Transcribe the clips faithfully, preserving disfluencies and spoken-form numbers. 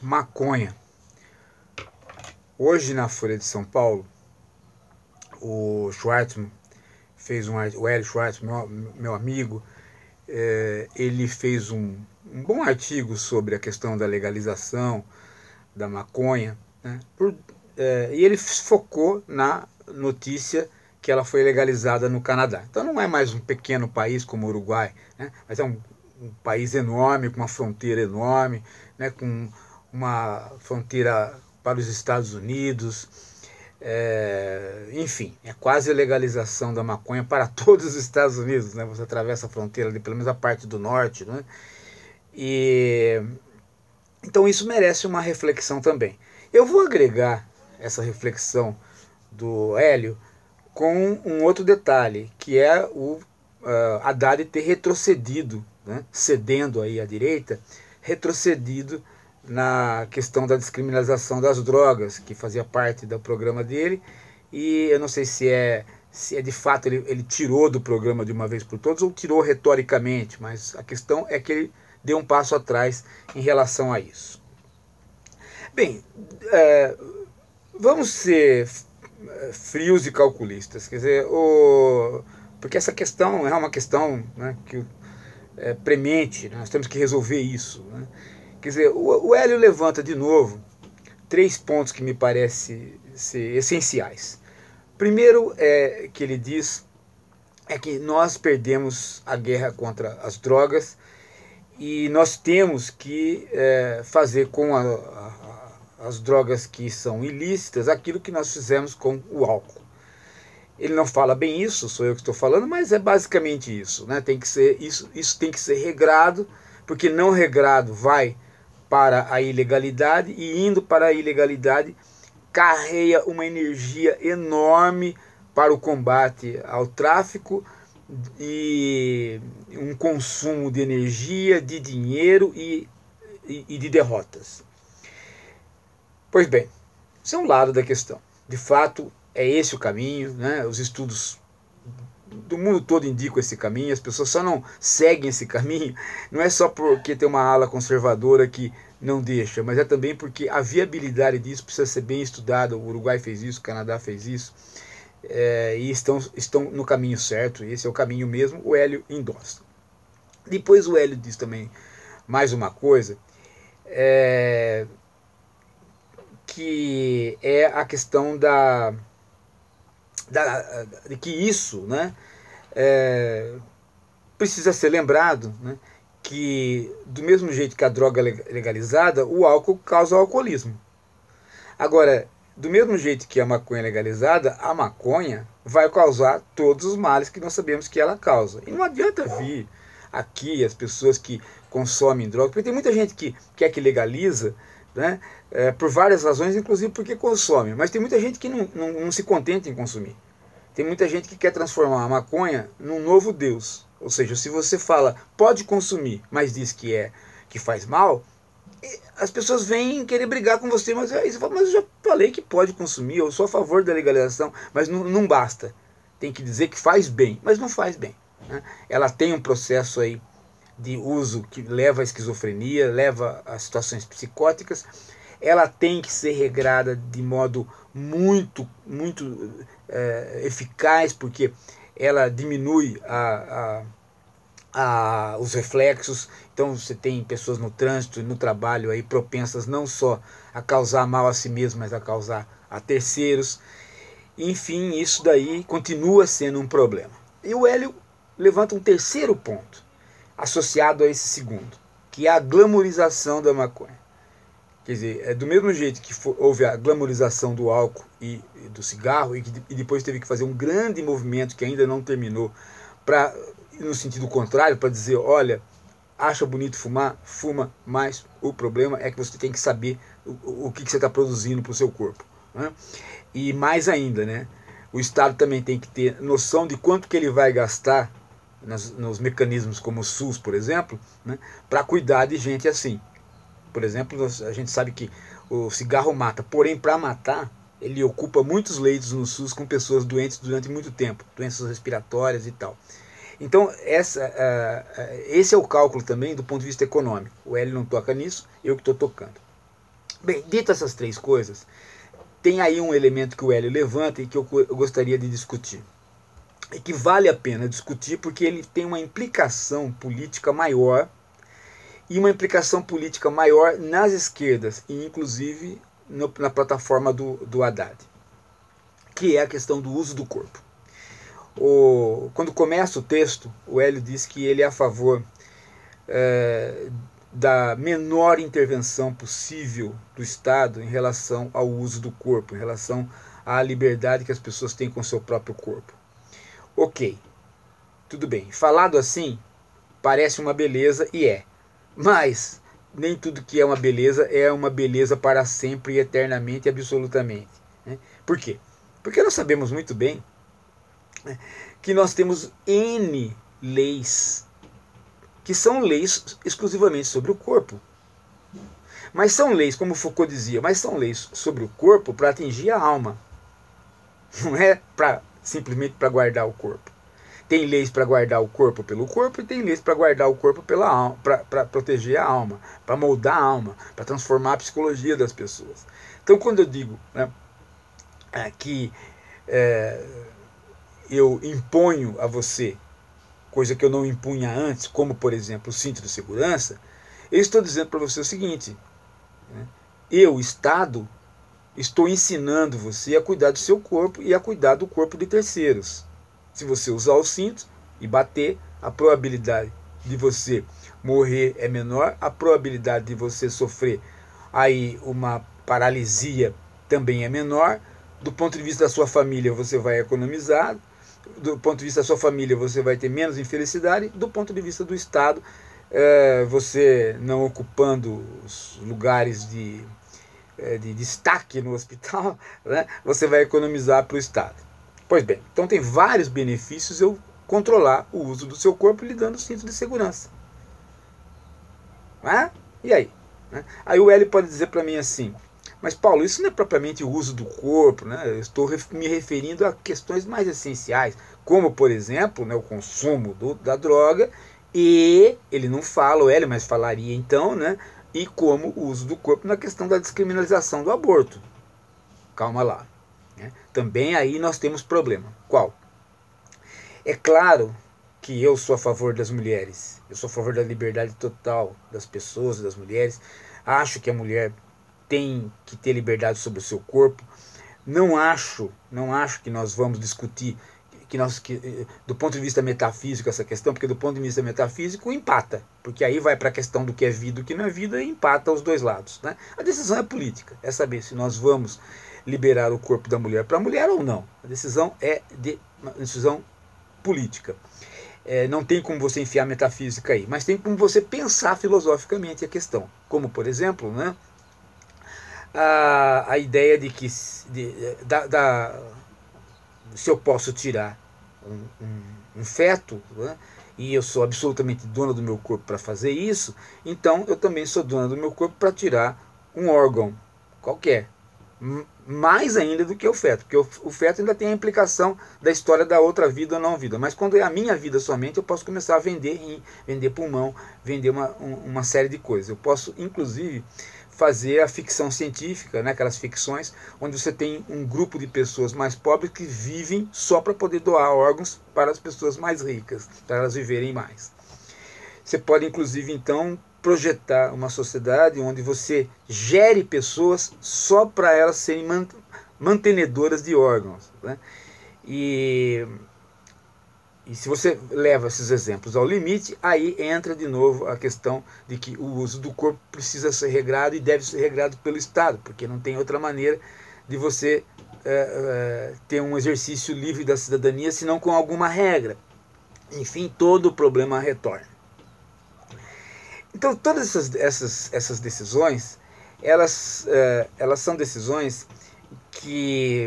Maconha. Hoje na Folha de São Paulo, o Schwartzman fez um o Hélio Schwartzman, meu, meu amigo, é, ele fez um, um bom artigo sobre a questão da legalização da maconha, né? Por, é, e ele focou na notícia que ela foi legalizada no Canadá. Então não é mais um pequeno país como o Uruguai, né? Mas é um, um país enorme, com uma fronteira enorme, né? Com uma fronteira para os Estados Unidos, é, enfim, é quase a legalização da maconha para todos os Estados Unidos, né? Você atravessa a fronteira ali, pelo menos a parte do norte, né? E então isso merece uma reflexão também. Eu vou agregar essa reflexão do Hélio com um outro detalhe, que é o uh, Haddad ter retrocedido, né, cedendo aí à direita, retrocedido na questão da descriminalização das drogas, que fazia parte do programa dele, e eu não sei se é, se é de fato ele, ele tirou do programa de uma vez por todas ou tirou retoricamente, mas a questão é que ele deu um passo atrás em relação a isso. Bem, é, vamos ser frios e calculistas, quer dizer, o, porque essa questão é uma questão, né, que é premente, né, nós temos que resolver isso, né? Quer dizer, o, o Hélio levanta de novo três pontos que me parecem ser essenciais. Primeiro é que ele diz é que nós perdemos a guerra contra as drogas e nós temos que é, fazer com a, a, as drogas que são ilícitas aquilo que nós fizemos com o álcool. Ele não fala bem isso, sou eu que estou falando, mas é basicamente isso, né? Tem que ser, isso, isso tem que ser regrado, porque não regrado vai para a ilegalidade e indo para a ilegalidade carrega uma energia enorme para o combate ao tráfico e um consumo de energia, de dinheiro e, e, e de derrotas. Pois bem, isso é um lado da questão. De fato, é esse o caminho, né? Os estudos do mundo todo indicam esse caminho, as pessoas só não seguem esse caminho, não é só porque tem uma ala conservadora que não deixa, mas é também porque a viabilidade disso precisa ser bem estudada. O Uruguai fez isso, o Canadá fez isso, é, e estão, estão no caminho certo, esse é o caminho mesmo, o Hélio endossa. Depois o Hélio diz também mais uma coisa, é, que é a questão da, da de que isso, né, é, precisa ser lembrado, né, que do mesmo jeito que a droga é legalizada, o álcool causa alcoolismo. Agora, do mesmo jeito que a maconha é legalizada, a maconha vai causar todos os males que nós sabemos que ela causa. E não adianta vir aqui as pessoas que consomem droga, porque tem muita gente que quer que legaliza, né, é, por várias razões, inclusive porque consome, mas tem muita gente que não, não, não se contenta em consumir. Tem muita gente que quer transformar a maconha num novo Deus. Ou seja, se você fala, pode consumir, mas diz que é que faz mal, as pessoas vêm querer brigar com você, mas, aí você fala, mas eu já falei que pode consumir, eu sou a favor da legalização, mas não, não basta. Tem que dizer que faz bem, mas não faz bem, né? Ela tem um processo aí de uso que leva à esquizofrenia, leva a situações psicóticas. Ela tem que ser regrada de modo muito, muito é, eficaz, porque ela diminui a, a, a, os reflexos. Então você tem pessoas no trânsito e no trabalho aí propensas não só a causar mal a si mesmas, mas a causar a terceiros. Enfim, isso daí continua sendo um problema. E o Hélio levanta um terceiro ponto, associado a esse segundo, que é a glamorização da maconha. Quer dizer, é do mesmo jeito que for, houve a glamorização do álcool e, e do cigarro, e, que, e depois teve que fazer um grande movimento que ainda não terminou, pra, no sentido contrário, para dizer, olha, acha bonito fumar, fuma, mas o problema é que você tem que saber o, o que, que você está produzindo para o seu corpo, né? E mais ainda, né, o Estado também tem que ter noção de quanto que ele vai gastar nos, nos mecanismos como o SUS, por exemplo, né, para cuidar de gente assim. Por exemplo, a gente sabe que o cigarro mata, porém, para matar, ele ocupa muitos leitos no SUS com pessoas doentes durante muito tempo, doenças respiratórias e tal. Então, essa, uh, esse é o cálculo também do ponto de vista econômico. O Hélio não toca nisso, eu que estou tocando. Bem, dito essas três coisas, tem aí um elemento que o Hélio levanta e que eu, eu gostaria de discutir. E que vale a pena discutir porque ele tem uma implicação política maior, e uma implicação política maior nas esquerdas, e inclusive no, na plataforma do, do Haddad, que é a questão do uso do corpo. O, quando começa o texto, o Hélio diz que ele é a favor é, da menor intervenção possível do Estado em relação ao uso do corpo, em relação à liberdade que as pessoas têm com o seu próprio corpo. Ok, tudo bem. Falado assim, parece uma beleza e é. Mas nem tudo que é uma beleza é uma beleza para sempre, eternamente e absolutamente. Né? Por quê? Porque nós sabemos muito bem, né, que nós temos N leis que são leis exclusivamente sobre o corpo. Mas são leis, como Foucault dizia, mas são leis sobre o corpo para atingir a alma. Não é pra, simplesmente para guardar o corpo. Tem leis para guardar o corpo pelo corpo e tem leis para guardar o corpo pela alma, para proteger a alma, para moldar a alma, para transformar a psicologia das pessoas. Então, quando eu digo, né, que é, eu imponho a você coisa que eu não impunha antes, como, por exemplo, o cinto de segurança, eu estou dizendo para você o seguinte, né, eu, Estado, estou ensinando você a cuidar do seu corpo e a cuidar do corpo de terceiros. Se você usar o cinto e bater, a probabilidade de você morrer é menor, a probabilidade de você sofrer aí uma paralisia também é menor. Do ponto de vista da sua família, você vai economizar. Do ponto de vista da sua família, você vai ter menos infelicidade. Do ponto de vista do Estado, é, você não ocupando os lugares de, é, de destaque no hospital, né, você vai economizar para o Estado. Pois bem, então tem vários benefícios eu controlar o uso do seu corpo lhe dando cinto de segurança. Né? E aí? Né? Aí o Hélio pode dizer para mim assim, mas Paulo, isso não é propriamente o uso do corpo, né? Eu estou me referindo a questões mais essenciais, como por exemplo, né, o consumo do, da droga, e ele não fala, o Hélio, mas falaria então, né, e como o uso do corpo na questão da descriminalização do aborto. Calma lá. Né? Também aí nós temos problema. Qual? É claro que eu sou a favor das mulheres, eu sou a favor da liberdade total das pessoas, das mulheres, acho que a mulher tem que ter liberdade sobre o seu corpo. Não acho, não acho que nós vamos discutir que nós, que, do ponto de vista metafísico essa questão, porque do ponto de vista metafísico empata, porque aí vai para a questão do que é vida e do que não é vida e empata os dois lados. Né? A decisão é política, é saber se nós vamos liberar o corpo da mulher para a mulher ou não. A decisão é de, uma decisão política. É, não tem como você enfiar metafísica aí, mas tem como você pensar filosoficamente a questão. Como, por exemplo, né, a, a ideia de que de, da, da, se eu posso tirar um, um, um feto, né, e eu sou absolutamente dona do meu corpo para fazer isso, então eu também sou dona do meu corpo para tirar um órgão qualquer. Mais ainda do que o feto, porque o, o feto ainda tem a implicação da história da outra vida ou não vida, mas quando é a minha vida somente, eu posso começar a vender rim, vender pulmão, vender uma, um, uma série de coisas. Eu posso, inclusive, fazer a ficção científica, né, aquelas ficções onde você tem um grupo de pessoas mais pobres que vivem só para poder doar órgãos para as pessoas mais ricas, para elas viverem mais. Você pode, inclusive, então, projetar uma sociedade onde você gere pessoas só para elas serem mantenedoras de órgãos. Né? E, e se você leva esses exemplos ao limite, aí entra de novo a questão de que o uso do corpo precisa ser regrado e deve ser regrado pelo Estado, porque não tem outra maneira de você é, é, ter um exercício livre da cidadania, senão com alguma regra. Enfim, todo o problema retorna. Então, todas essas, essas, essas decisões, elas, é, elas são decisões que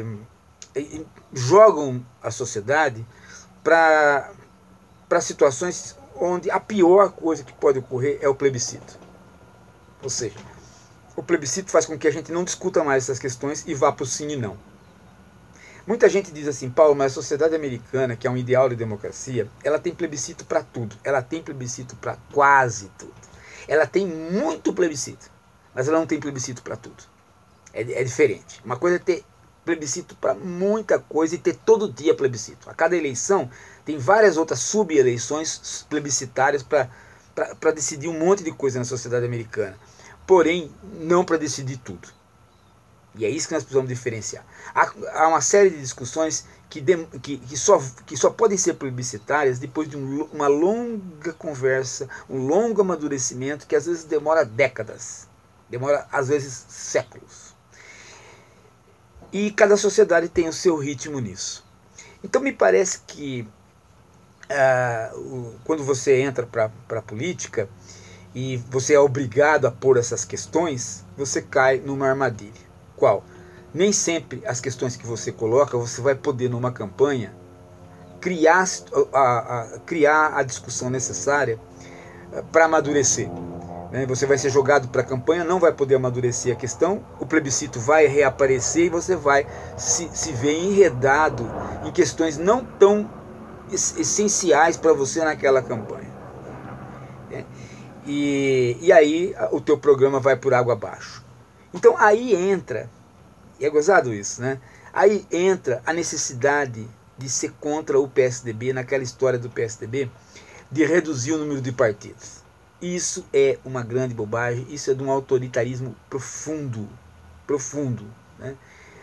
jogam a sociedade para situações onde a pior coisa que pode ocorrer é o plebiscito. Ou seja, o plebiscito faz com que a gente não discuta mais essas questões e vá para o sim e não. Muita gente diz assim, Paulo, mas a sociedade americana, que é um ideal de democracia, ela tem plebiscito para tudo. Ela tem plebiscito para quase tudo. Ela tem muito plebiscito. mas ela não tem plebiscito para tudo. É, é diferente. Uma coisa é ter plebiscito para muita coisa e ter todo dia plebiscito. A cada eleição tem várias outras sub-eleições plebiscitárias para decidir um monte de coisa na sociedade americana. Porém, não para decidir tudo. E é isso que nós precisamos diferenciar. Há, há uma série de discussões que, de, que, que, só, que só podem ser plebiscitárias depois de um, uma longa conversa, um longo amadurecimento que às vezes demora décadas, demora às vezes séculos. E cada sociedade tem o seu ritmo nisso. Então me parece que uh, o, quando você entra para a política e você é obrigado a pôr essas questões, você cai numa armadilha. Qual? Nem sempre as questões que você coloca, você vai poder numa campanha criar a, a, criar a discussão necessária para amadurecer. Né? Você vai ser jogado para a campanha, não vai poder amadurecer a questão, o plebiscito vai reaparecer e você vai se, se ver enredado em questões não tão essenciais para você naquela campanha. Né? E, e aí o teu programa vai por água abaixo. Então aí entra, e é gozado isso, né? Aí entra a necessidade de ser contra o P S D B, naquela história do P S D B, de reduzir o número de partidos. Isso é uma grande bobagem, isso é de um autoritarismo profundo, profundo, né?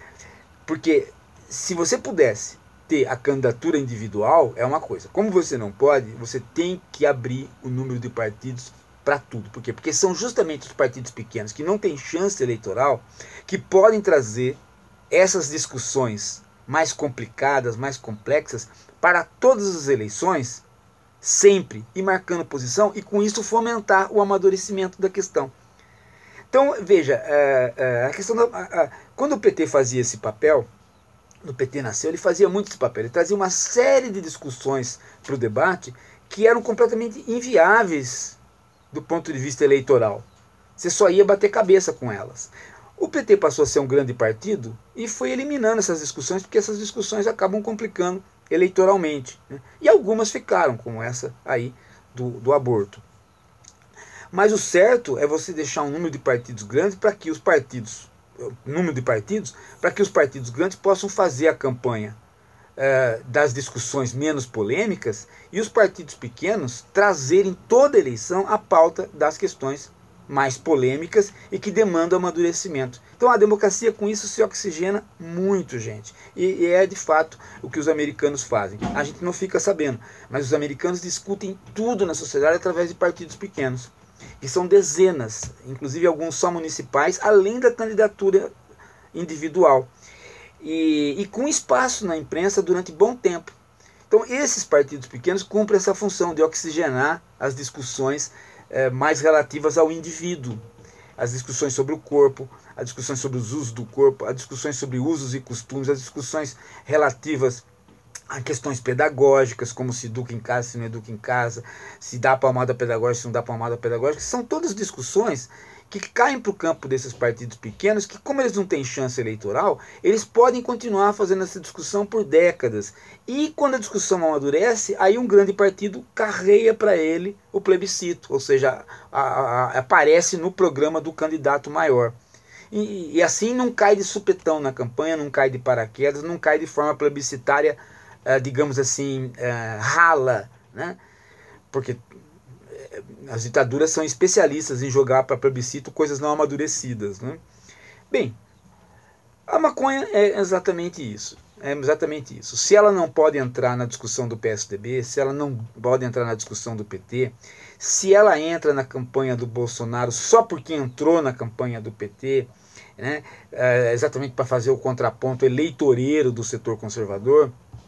Porque se você pudesse ter a candidatura individual, é uma coisa. Como você não pode, você tem que abrir o número de partidos para tudo. Por quê? Porque são justamente os partidos pequenos que não têm chance eleitoral que podem trazer essas discussões mais complicadas, mais complexas para todas as eleições, sempre, e marcando posição, e com isso fomentar o amadurecimento da questão. Então, veja, a questão da, a, a, quando o P T fazia esse papel, no P T nasceu, ele fazia muito esse papel, ele trazia uma série de discussões para o debate que eram completamente inviáveis do ponto de vista eleitoral. Você só ia bater cabeça com elas. O P T passou a ser um grande partido e foi eliminando essas discussões, porque essas discussões acabam complicando eleitoralmente. Né? E algumas ficaram, como essa aí do, do aborto. Mas o certo é você deixar um número de partidos grandes para que os partidos, número de partidos, para que os partidos grandes possam fazer a campanha Uh, das discussões menos polêmicas e os partidos pequenos trazerem toda a eleição a pauta das questões mais polêmicas e que demandam amadurecimento. Então a democracia com isso se oxigena muito, gente. E, e é de fato o que os americanos fazem. A gente não fica sabendo, mas os americanos discutem tudo na sociedade através de partidos pequenos, que são dezenas, inclusive alguns só municipais, além da candidatura individual. E, e com espaço na imprensa durante bom tempo. Então esses partidos pequenos cumprem essa função de oxigenar as discussões eh, mais relativas ao indivíduo, as discussões sobre o corpo, as discussões sobre os usos do corpo, as discussões sobre usos e costumes, as discussões relativas a questões pedagógicas, como se educa em casa, se não educa em casa, se dá palmada pedagógica, se não dá palmada pedagógica, são todas discussões que caem para o campo desses partidos pequenos, que como eles não têm chance eleitoral, eles podem continuar fazendo essa discussão por décadas. E quando a discussão amadurece, aí um grande partido carreia para ele o plebiscito, ou seja, a, a, aparece no programa do candidato maior. E, e assim não cai de supetão na campanha, não cai de paraquedas, não cai de forma plebiscitária, uh, digamos assim, uh, rala, né? Porque as ditaduras são especialistas em jogar para plebiscito coisas não amadurecidas, né? Bem, a maconha é exatamente isso. É exatamente isso. Se ela não pode entrar na discussão do P S D B, se ela não pode entrar na discussão do P T, se ela entra na campanha do Bolsonaro só porque entrou na campanha do P T, né, é, exatamente para fazer o contraponto eleitoreiro do setor conservador,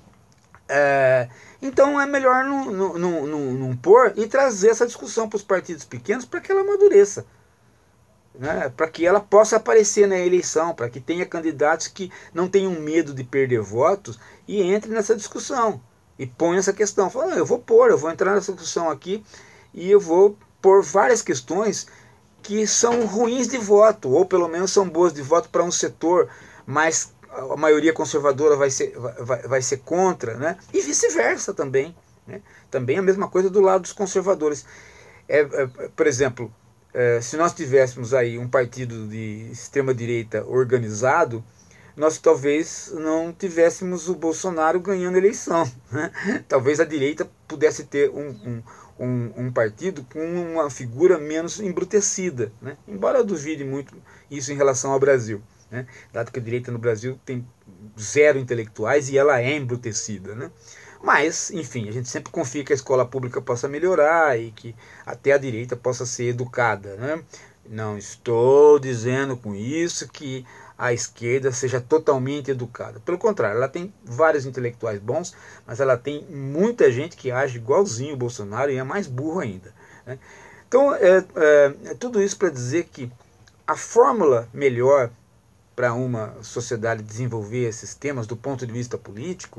É, então é melhor não, não, não, não, não pôr e trazer essa discussão para os partidos pequenos para que ela amadureça, né? Para que ela possa aparecer na eleição, para que tenha candidatos que não tenham medo de perder votos e entrem nessa discussão e ponham essa questão. Fala, não, eu vou pôr, eu vou entrar nessa discussão aqui e eu vou pôr várias questões que são ruins de voto, ou pelo menos são boas de voto para um setor, mas a maioria conservadora vai ser, vai, vai ser contra, né? E vice-versa também, né? Também a mesma coisa do lado dos conservadores. É, é, por exemplo, é, se nós tivéssemos aí um partido de extrema-direita organizado, nós talvez não tivéssemos o Bolsonaro ganhando a eleição, né? Talvez a direita pudesse ter um, um, um, um partido com uma figura menos embrutecida, né? Embora eu duvide muito isso em relação ao Brasil, né? Dado que a direita no Brasil tem zero intelectuais e ela é embrutecida, né? Mas, enfim, a gente sempre confia que a escola pública possa melhorar e que até a direita possa ser educada, né? Não estou dizendo com isso que a esquerda seja totalmente educada. Pelo contrário, ela tem vários intelectuais bons, mas ela tem muita gente que age igualzinho o Bolsonaro e é mais burro ainda, né? Então, é, é, é tudo isso para dizer que a fórmula melhor para uma sociedade desenvolver esses temas do ponto de vista político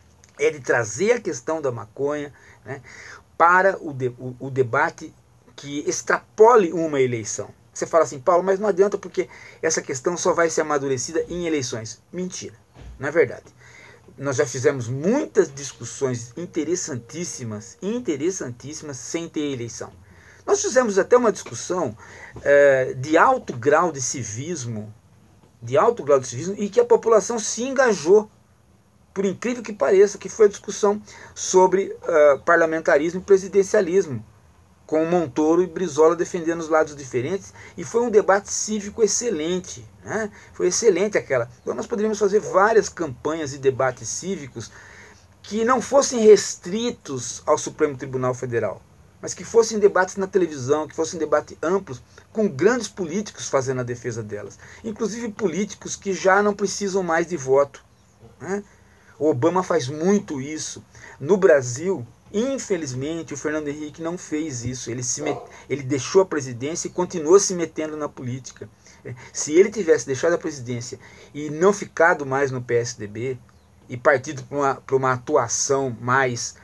é de trazer a questão da maconha, né, para o, de, o, o debate que extrapole uma eleição. Você fala assim, Paulo, mas não adianta porque essa questão só vai ser amadurecida em eleições. Mentira, não é verdade. Nós já fizemos muitas discussões interessantíssimas, interessantíssimas, sem ter eleição. Nós fizemos até uma discussão é, de alto grau de civismo, de alto grau de civismo, e que a população se engajou, por incrível que pareça, que foi a discussão sobre uh, parlamentarismo e presidencialismo, com Montoro e Brizola defendendo os lados diferentes, e foi um debate cívico excelente, né? Foi excelente aquela. Então nós poderíamos fazer várias campanhas e debates cívicos que não fossem restritos ao Supremo Tribunal Federal, mas que fossem debates na televisão, que fossem debates amplos, com grandes políticos fazendo a defesa delas, inclusive políticos que já não precisam mais de voto, né? O Obama faz muito isso. No Brasil, infelizmente, o Fernando Henrique não fez isso. Ele, se met... ele deixou a presidência e continuou se metendo na política. Se ele tivesse deixado a presidência e não ficado mais no P S D B e partido para uma, para uma atuação mais,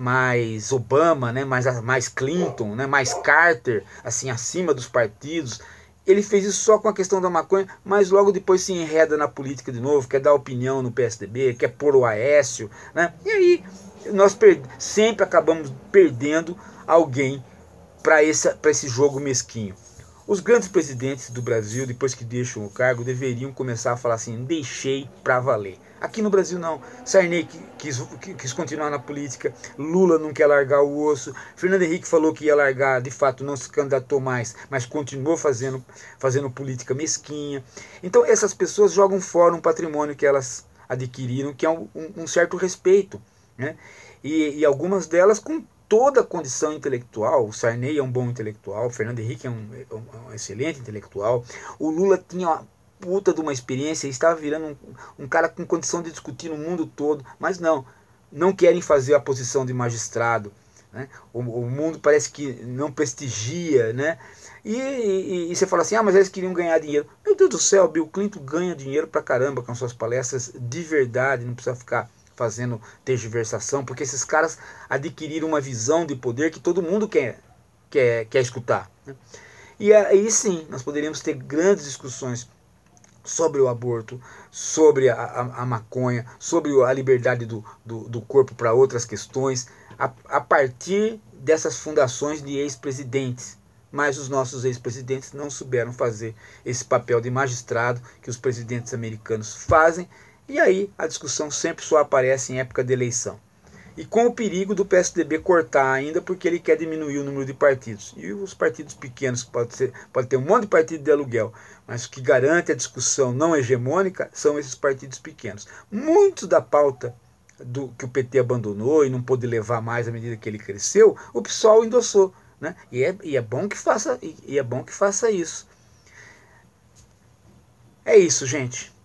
mais Obama, né, mais, mais Clinton, né, mais Carter, assim, acima dos partidos, ele fez isso só com a questão da maconha, mas logo depois se enreda na política de novo, quer dar opinião no P S D B, quer pôr o Aécio, né? E aí nós sempre acabamos perdendo alguém para esse, para esse jogo mesquinho. Os grandes presidentes do Brasil, depois que deixam o cargo, deveriam começar a falar assim, deixei para valer. Aqui no Brasil não. Sarney quis, quis continuar na política, Lula não quer largar o osso, Fernando Henrique falou que ia largar, de fato não se candidatou mais, mas continuou fazendo, fazendo política mesquinha. Então essas pessoas jogam fora um patrimônio que elas adquiriram, que é um, um certo respeito, né? E, e algumas delas com toda a condição intelectual. O Sarney é um bom intelectual, o Fernando Henrique é um, um, um excelente intelectual, o Lula tinha uma puta de uma experiência, estava virando um, um cara com condição de discutir no mundo todo, mas não, não querem fazer a posição de magistrado, né? O, o mundo parece que não prestigia, né? E, e, e você fala assim, ah, mas eles queriam ganhar dinheiro. Meu Deus do céu, Bill Clinton ganha dinheiro pra caramba com suas palestras de verdade, não precisa ficar fazendo tergiversação, porque esses caras adquiriram uma visão de poder que todo mundo quer, quer, quer escutar, né? E aí sim, nós poderíamos ter grandes discussões sobre o aborto, sobre a, a, a maconha, sobre a liberdade do, do, do corpo para outras questões, a, a partir dessas fundações de ex-presidentes. Mas os nossos ex-presidentes não souberam fazer esse papel de magistrado que os presidentes americanos fazem, e aí a discussão sempre só aparece em época de eleição. E com o perigo do P S D B cortar ainda, porque ele quer diminuir o número de partidos. E os partidos pequenos, pode, ser, pode ter um monte de partido de aluguel, mas o que garante a discussão não hegemônica são esses partidos pequenos. Muito da pauta do, que o P T abandonou e não pôde levar mais à medida que ele cresceu, o PSOL endossou, né? E, é, e, é bom que faça, e é bom que faça isso. É isso, gente.